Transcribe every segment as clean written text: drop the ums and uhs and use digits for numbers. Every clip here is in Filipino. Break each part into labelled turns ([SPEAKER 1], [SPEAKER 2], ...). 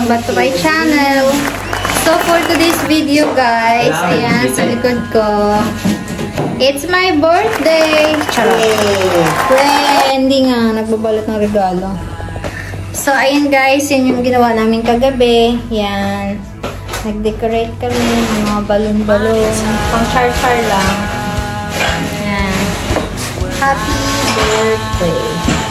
[SPEAKER 1] welcome back to my channel. So for today's video guys, ayan sa likod ko, it's my birthday! Charot! Hindi nga, nagbabalot ng regalo. So ayan guys, yun yung ginawa namin kagabi. Yan. Nag-decorate kami ng mga balon-balon. Pang char-char lang. Yan. Happy birthday!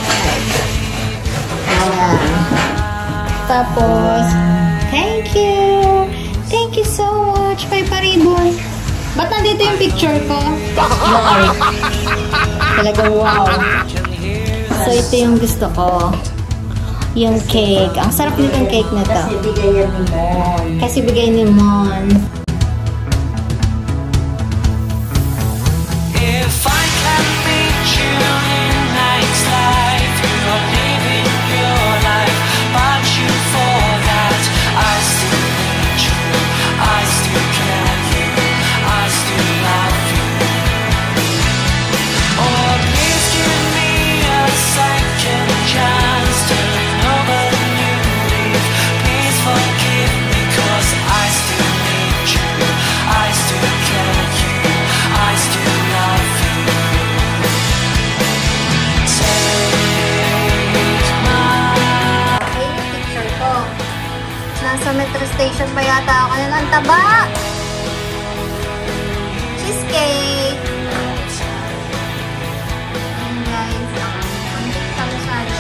[SPEAKER 1] Ayan. Tapos, thank you! Thank you so much, Papa Ribbon. Ba't nandito yung picture ko? Wow. Talagang wow. So, ito yung gusto ko. Yung cake. Ang sarap nitong cake na to.
[SPEAKER 2] Kasi bigay yan ni Mon.
[SPEAKER 1] Kasi bigay ni Mon. Nasa metro station pa yata ako na ng taba. Cheesecake. Ayan guys. Salo-salo.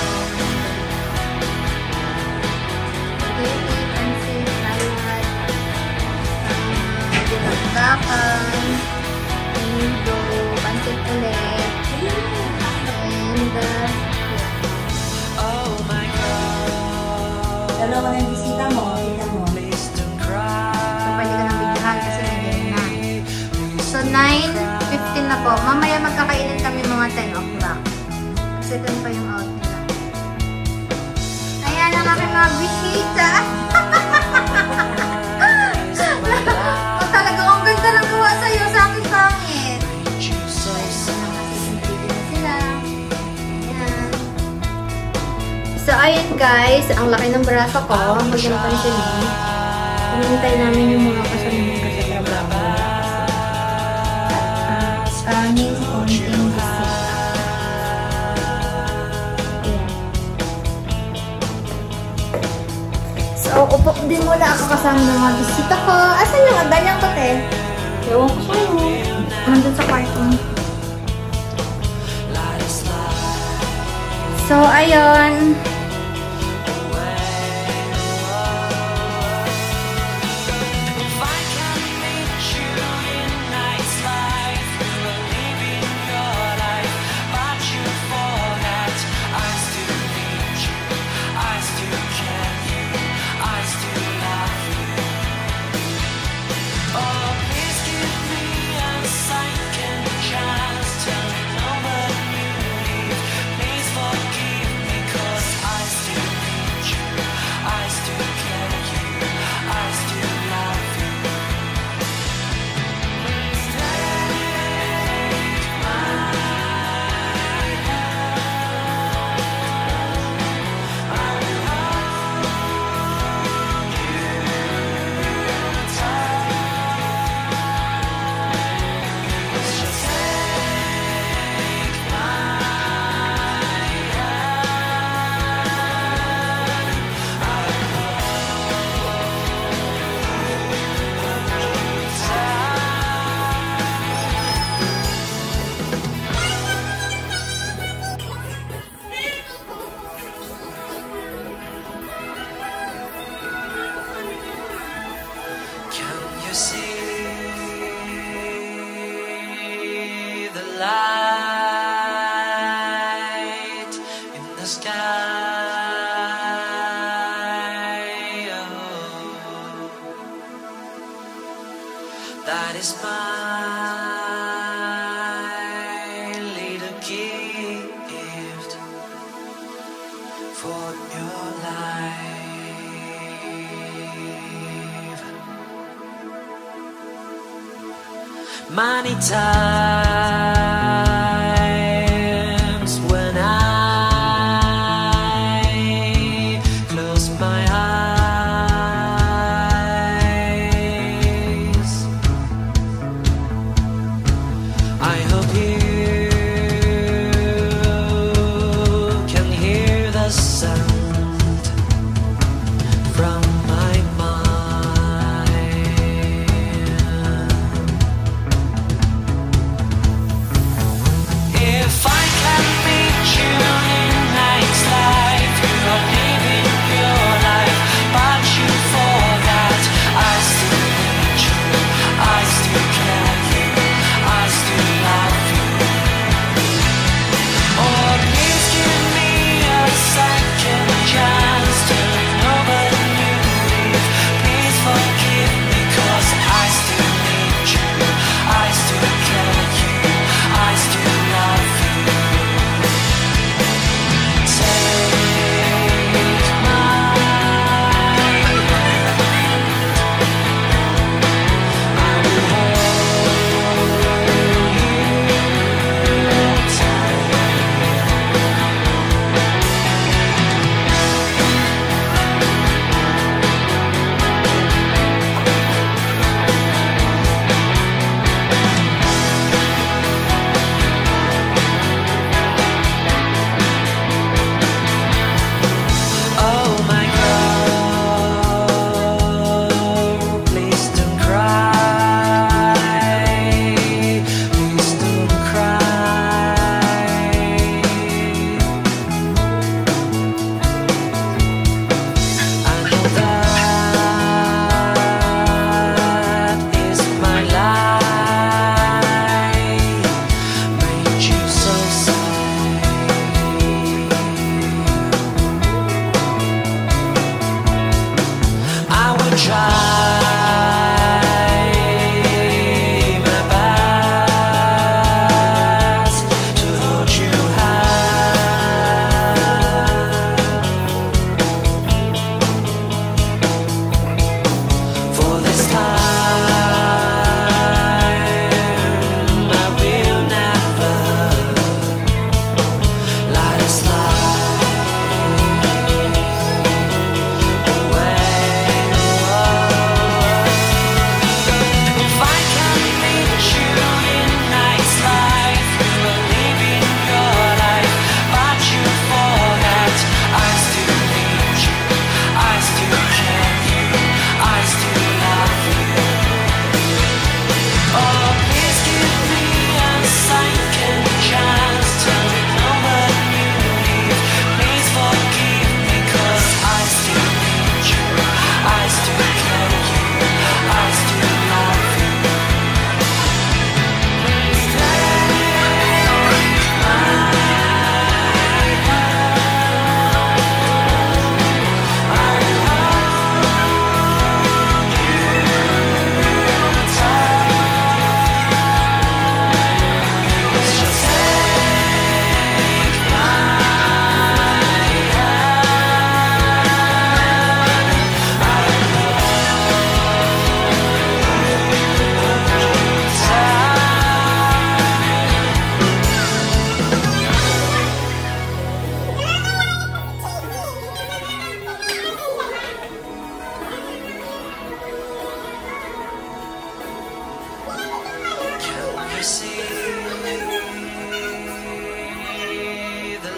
[SPEAKER 1] Spaghetti, pancit, salad. Dinagdakan. Nido. Pancit ulit. And
[SPEAKER 2] Dalawa na yung bisita mo.
[SPEAKER 1] So, 9:15 na po. Mamaya magkakainin kami mga 10 o'clock. Kasi doon pa yung out nila. Ayan ang aking mga bisita. Talaga, ang ganda ng gawa sa'yo sa akin pangit. So, sila. Ayan. So, ayun guys. Ang laki ng braso ko. Huwag yung pansinin. Hinintay namin yung mga kasama ko sa trabaho. Aming konting bisita. Ayan. So, upo din muna ako kasama ng mga bisita ko. Asan yung ganyang kote? Ewan ko sa'yo. Nandun sa kwarto. So, ayun.
[SPEAKER 3] Light in the sky, oh, that is my little gift for your life. Many times when I close my eyes,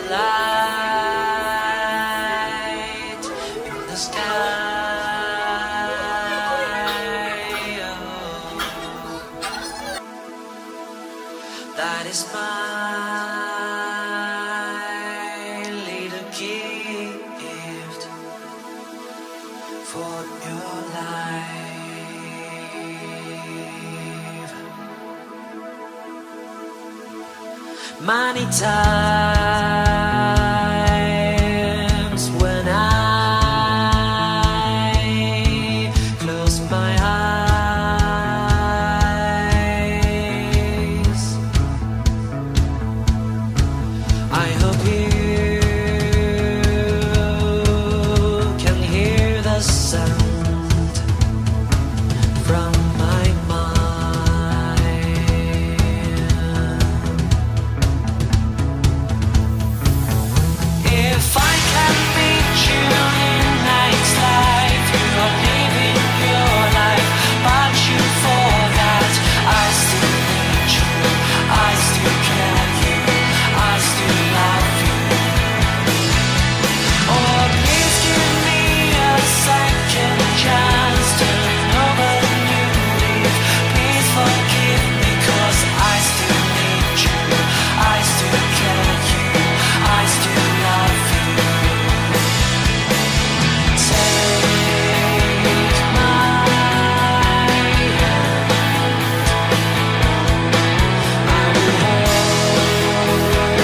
[SPEAKER 3] light in the sky. Oh, that is my little gift for your life. Many times when I close my eyes, I hope you can hear the sound from my mind. If I can meet you in night's life, you are living your life, but you forgot I still need you, I still care you, I still love you. Oh, please give me a second chance to know when you leave. Please forgive me, 'cause I still need you, I still care you, I still love you. Take my hand, I will hold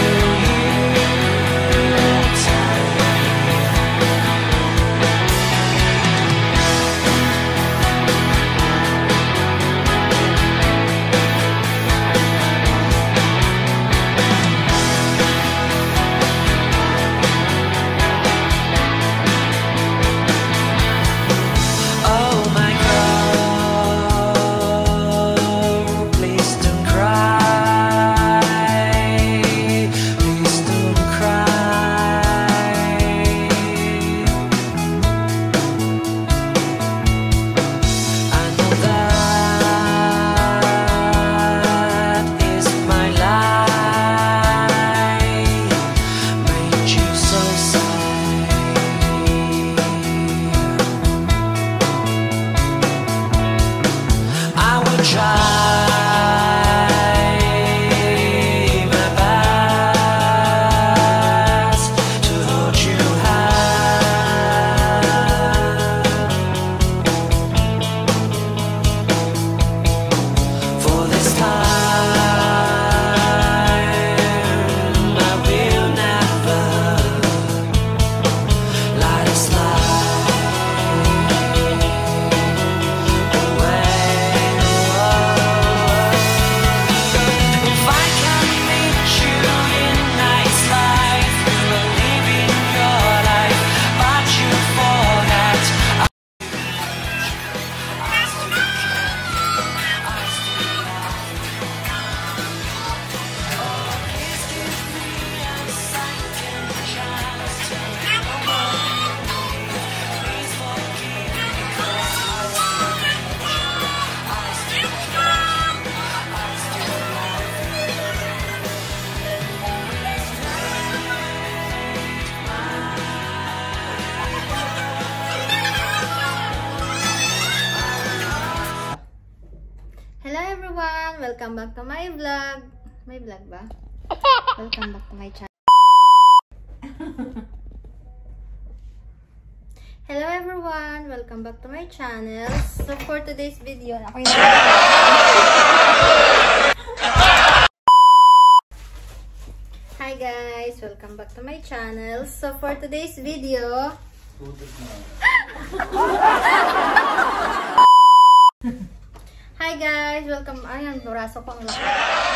[SPEAKER 3] you tight. Oh my God, please don't cry, please don't cry. I know that is my life, made you so sad. I will try my best to hold you high. For this time I will never let it slide away. If I can meet you in night's life, you are living your life, but you forget I still care, I still love you. Oh, please give me a second chance to know what you need. Please forgive me, 'cause I still need you, I still care you, I still love you.
[SPEAKER 1] Hello everyone! Welcome back to my vlog. May vlog ba? Welcome back to my channel. Hello everyone! Welcome back to my channel. So for today's video, ako yung Hi guys! Welcome back to my channel. So for today's video, Hi guys! Welcome. Ayan, buraso ko ang laki.